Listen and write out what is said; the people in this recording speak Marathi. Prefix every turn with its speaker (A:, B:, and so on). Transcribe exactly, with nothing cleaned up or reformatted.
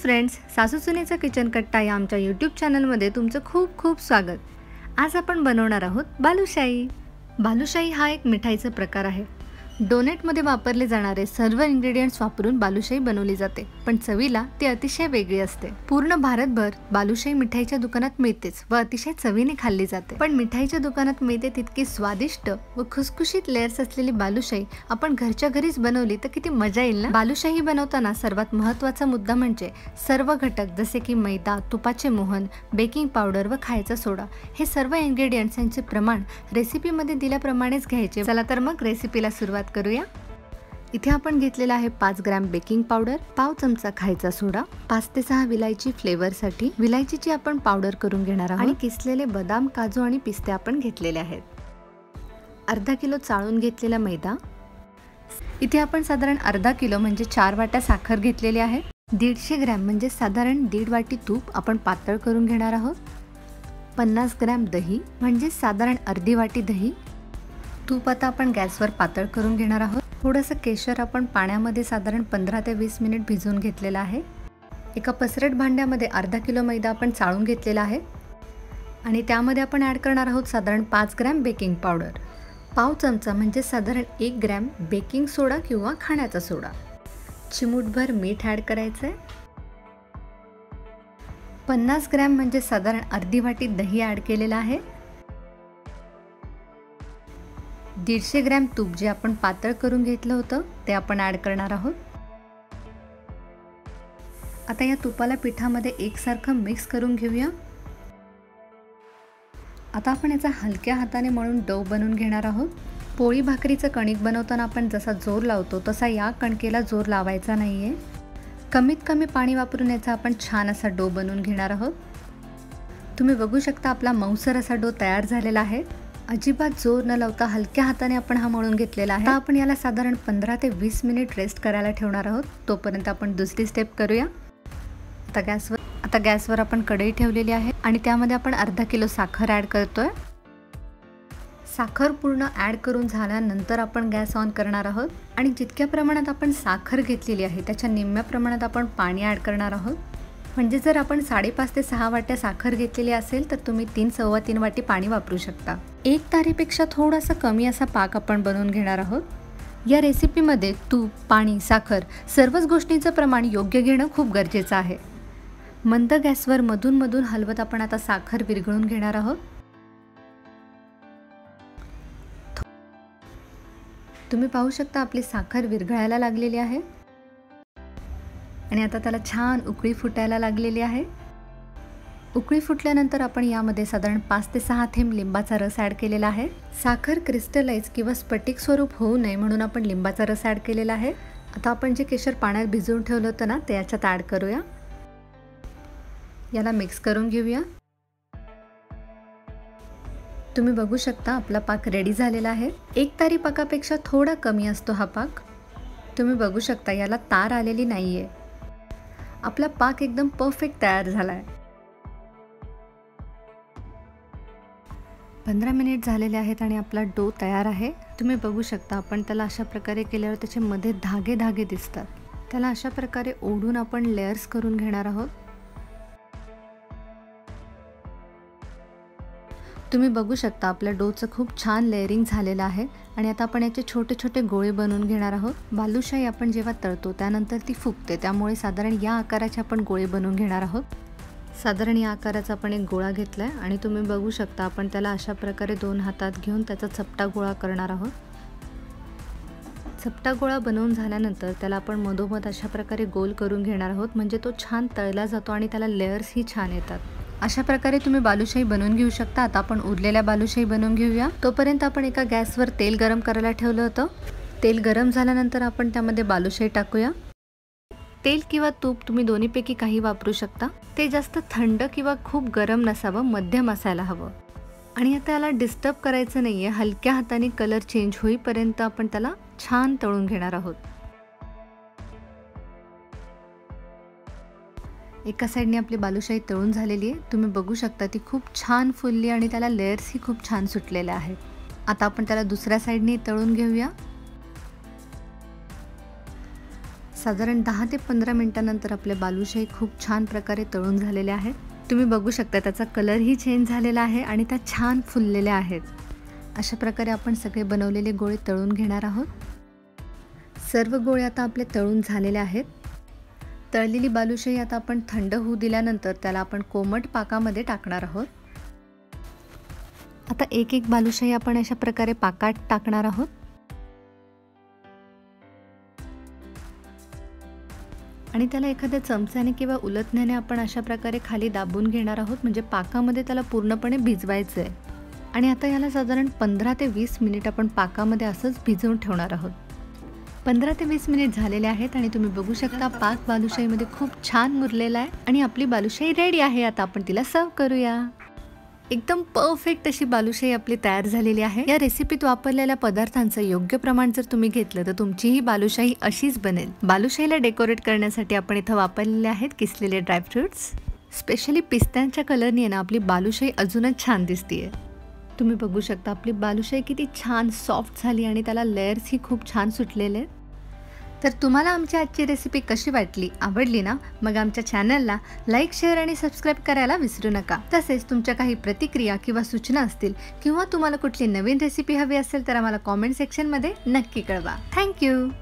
A: फ्रेंड्स, सासू सुनेचा किचन कट्टा या आमच्या यूट्यूब चॅनलमध्ये तुमचं खूप खूप स्वागत। आज आपण बनवणार आहोत बालुशाही। बालुशाही हा एक मिठाईचा प्रकार आहे। डोनेटमध्ये वापरले जाणारे सर्व इंग्रेडिएंट्स वापरून बालुशाही बनवली जाते, पण चवीला ती अतिशय वेगळी असते। पूर्ण भारतभर बालुशाही मिठाईच्या दुकानात मिळतेच व अतिशय चवीने खाल्ली जाते। पण मिठाईच्या दुकानात मिळते तितकी स्वादिष्ट व खुसखुशीत लेयर्स असलेली बालुशाही आपण घरच्या घरीच बनवली तर किती मजा येईल ना। बालुशाही बनवताना सर्वात महत्त्वाचा मुद्दा म्हणजे सर्व घटक जसे की मैदा, तुपाचे मोहन, बेकिंग पावडर व खायचा सोडा हे सर्व इंग्रेडिएंट्स यांचे प्रमाण रेसिपीमध्ये दिल्याप्रमाणेच घ्यायचे। चला तर मग रेसिपीला सुरुवात करूया। इथे आपण घेतलेला आहे पाच ग्रॅम बेकिंग पावडर, पाव चमचा खायचा सोडा, पाच ते सहा विलायची फ्लेवर साठी, विलायचीची आपण पावडर करून घेणार आहोत आणि किसलेले बदाम, काजू आणि पिस्ते आपण घेतलेले आहेत। अर्धा किलो चाळून घेतलेला मैदा, इथे आपण साधारण अर्धा किलो म्हणजे चार वाट्या साखर घेतलेली आहे। दीडशे ग्रॅम म्हणजे साधारण दीड वाटी तूप आपण पातळ करून घेणार आहोत। पन्नास ग्रॅम दही म्हणजे साधारण अर्धी वाटी दही। तूप आता आपण गॅसवर पातळ करून घेणार आहोत। थोडंसं केशर आपण पाण्यामध्ये साधारण पंधरा ते वीस मिनिट भिजवून घेतलेलं आहे। एका पसरट भांड्यामध्ये अर्धा किलो मैदा आपण चाळून घेतलेला आहे आणि त्यामध्ये आपण ॲड करणार आहोत साधारण पाच ग्रॅम बेकिंग पावडर, पाव चमचा म्हणजे साधारण एक ग्रॅम बेकिंग सोडा किंवा खाण्याचा सोडा, चिमूटभर मीठ ॲड करायचं आहे, पन्नास ग्रॅम म्हणजे साधारण अर्धी वाटी दही ॲड केलेलं आहे, दीडशे ग्रॅम तूप जे आपण पातळ करून घेतलं होतं ते आपण ॲड करणार आहोत। आता या तुपाला पिठामध्ये एकसारखं मिक्स करून घेऊया। आता आपण याचा हलक्या हाताने मळून डो बनवून घेणार आहोत। पोळी भाकरीचं कणिक बनवताना आपण जसा जोर लावतो तसा या कणकेला जोर लावायचा नाहीये। कमीत कमी पाणी वापरून याचा आपण छान असा डो बनवून घेणार आहोत। तुम्ही बघू शकता आपला मऊसर असा डो तयार झालेला आहे। अजिबात जोर न लावता हलक्या हाताने आपण हा मळून घेतलेला आहे। आता आपण याला साधारण पंधरा ते वीस मिनिट रेस्ट करायला ठेवणार आहोत। तोपर्यंत आपण दुसरी स्टेप करूया। आता गॅसवर आता गॅसवर आपण कढई ठेवलेली आहे आणि त्यामध्ये आपण अर्धा किलो साखर ॲड करतोय। साखर पूर्ण ॲड करून झाल्यानंतर आपण गॅस ऑन करणार आहोत आणि जितक्या प्रमाणात आपण साखर घेतलेली आहे त्याच्या निम्म्या प्रमाणात आपण पाणी ॲड करणार आहोत। म्हणजे जर आपण साडेपाच ते सहा वाट्या साखर घेतलेली असेल तर तुम्ही तीन सव्वा तीन वाटी पाणी वापरू शकता। एक तारेपेक्षा थोडासा कमी असा पाक आपण बनवून घेणार आहोत। या रेसिपीमध्ये तूप, पाणी, साखर सर्वच गोष्टींचं प्रमाण योग्य घेणं खूप गरजेचं आहे। मंद गॅसवर मधून मधून हलवत आपण आता साखर विरघळून घेणार आहोत। तुम्ही पाहू शकता आपली साखर विरघळायला लागलेली आहे आणि आता त्याला छान उकळी फुटायला लागलेली आहे। उकळी फुटल्यानंतर आपण यामध्ये साधारण पाच ते सहा थेंब लिंबाचा रस ॲड केलेला आहे। साखर क्रिस्टलाइज किंवा स्फटिक स्वरूप होऊ नये म्हणून आपण लिंबाचा रस ॲड केलेला आहे। आता आपण जे केशर पाण्यात भिजवून ठेवलं होतं ना ते याच्यात ॲड करूया। याला मिक्स करून घेऊया। तुम्ही बघू शकता आपला पाक रेडी झालेला आहे। एक तारी पाकापेक्षा थोडा कमी असतो हा पाक। तुम्ही बघू शकता याला तार आलेली नाहीये। आपला पाक एकदम परफेक्ट तयार झाला आहे। पंधरा मिनिट झालेले आहेत आणि आपला डो तयार आहे। तुम्ही बघू शकता आपण त्याला अशा प्रकारे केल्यावर त्याचे मध्ये धागे धागे दिसतात। त्याला अशा प्रकारे ओढून आपण लेयर्स करून घेणार आहोत। तुम्ही बघू शकता आपल्या डोचं खूप छान लेयरिंग झालेलं आहे आणि आता आपण याचे छोटे छोटे गोळे बनवून घेणार आहोत। बालुशाही आपण जेव्हा तळतो त्यानंतर ती फुगते, त्यामुळे साधारण या आकाराचे आपण गोळे बनवून घेणार आहोत। साधारण या आकाराचा आपण एक गोळा घेतलाय आणि तुम्ही बघू शकता आपण त्याला अशा प्रकारे दोन हातात घेऊन त्याचा चपटा गोळा करणार आहोत। चपटा गोळा बनवून झाल्यानंतर त्याला आपण मधोमध अशा प्रकारे गोल करून घेणार आहोत, म्हणजे तो छान तळला जातो आणि त्याला लेयर्स ही छान येतात। अशा प्रकारे तुम्ही बालुशाही बनवून घेऊ शकता। आता आपण उरलेल्या बालुशाही बनवून घेऊया। तोपर्यंत आपण एका गॅसवर तेल गरम करायला ठेवलं होतं। तेल गरम झाल्यानंतर आपण त्यामध्ये बालुशाही टाकूया। तेल किंवा तूप तुम्ही दोन्हीपैकी काही वापरू शकता। ते जास्त थंड किंवा खूप गरम नसावं, मध्यम असायला हवं आणि आता याला डिस्टर्ब करायचं नाहीये। हलक्या हाताने कलर चेंज होईपर्यंत आपण त्याला छान तळून घेणार आहोत। एका साईडने आपली बालुशाही तळून झालेली आहे। तुम्ही बघू शकता ती खूप छान फुलली आणि त्याला लेयर्स ही खूप छान सुटलेले आहेत। आता आपण त्याला दुसऱ्या साईडने तळून घेऊया। साधारण दहा ते पंधरा मिनिटांनंतर आपले बालुशाही खूप छान प्रकारे तळून झालेले आहेत. तुम्ही बघू शकता त्याचा कलरही चेंज झालेला आहे आणि त्या छान फुललेल्या आहेत. अशा प्रकारे आपण सगळे बनवलेले गोळे तळून घेणार आहोत. सर्व गोळे आता आपले तळून झालेले आहेत. तळलेली बालुशाही आता आपण थंड होऊ दिल्यानंतर त्याला आपण कोमट पाकामध्ये टाकणार आहोत. आता एक एक बालुशाही आपण अशा प्रकारे पाकात टाकणार आहोत. आणि त्याला एखाद्या चमच्याने किंवा उलटण्याने आपण अशा प्रकारे खाली दाबून घेणार आहोत, म्हणजे पाकामध्ये त्याला पूर्णपणे भिजवायचं आहे. आणि आता याला साधारण पंधरा ते वीस मिनिट आपण पाकामध्ये असंच भिजवून ठेवणार आहोत. पंधरा ते वीस मिनिट झालेले आहेत आणि तुम्ही बघू शकता पाक बालुशाहीमध्ये खूप छान मुरलेला आहे आणि आपली बालुशाही रेडी आहे. आता आपण तिला सर्व करूया. एकदम परफेक्ट अशी बालुशाही आपली तयार झालेली आहे. या रेसिपीत वापरलेल्या पदार्थांचं योग्य प्रमाण जर तुम्ही घेतलं तर तुमचीही बालुशाही अशीच बनेल. बालुशाहीला डेकोरेट करण्यासाठी आपण इथं वापरलेले आहेत किसलेले ड्रायफ्रुट्स. स्पेशली पिस्त्यांच्या कलरने ना आपली बालुशाही अजूनच छान दिसतीये. तुम्ही बघू शकता आपली बालुशाही किती छान सॉफ्ट झाली आणि त्याला लेयर्सही खूप छान सुटलेले आहेत. तर तुम्हाला आमची आजची रेसिपी कशी वाटली, आवडली ना? मग आमच्या चॅनलला लाईक, शेअर आणि सबस्क्राईब करायला विसरू नका. तसेच तुमच्या काही प्रतिक्रिया किंवा सूचना असतील किंवा तुम्हाला कुठली नवीन रेसिपी हवी असेल तर आम्हाला कॉमेंट सेक्शनमध्ये नक्की कळवा. थँक्यू.